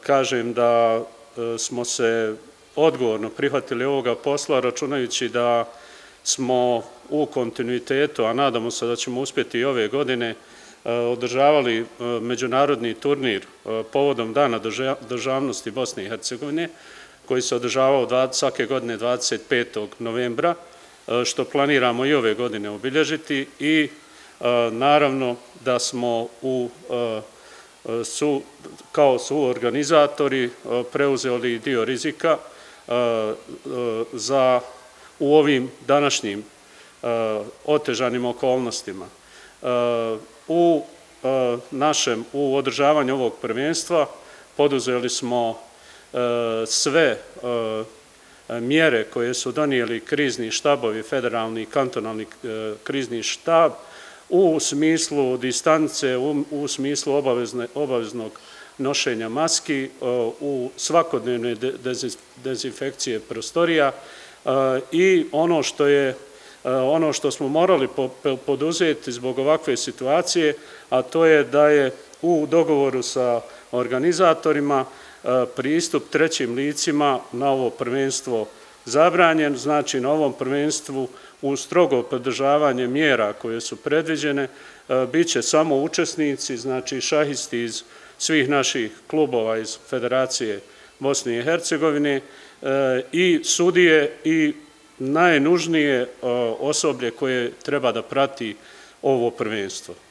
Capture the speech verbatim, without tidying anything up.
kažem da smo se odgovorno prihvatili ovoga posla, računajući da smo u kontinuitetu, a nadamo se da ćemo uspjeti i ove godine, održavali međunarodni turnir povodom Dana državnosti Bosne i Hercegovine, koji se održavao svake godine dvadeset petog novembra, što planiramo i ove godine obilježiti, i naravno da smo u su kao suorganizatori preuzeli dio rizika za u ovim današnjim otežanim okolnostima. U našem, u održavanju ovog prvenstva poduzeli smo sve mjere koje su donijeli krizni štabovi, federalni i kantonalni krizni štab, u smislu distance, u smislu obaveznog nošenja maski, u svakodnevne dezinfekcije prostorija, i ono što je ono što smo morali poduzeti zbog ovakve situacije, a to je da je u dogovoru sa organizatorima pristup trećim licima na ovo prvenstvo zabranjen. Znači, na ovom prvenstvu u strogo pridržavanje mjera koje su predviđene bit će samo učesnici, znači šahisti iz svih naših klubova iz Federacije Bosne i Hercegovine i sudije i najnužnije osoblje koje treba da prati ovo prvenstvo.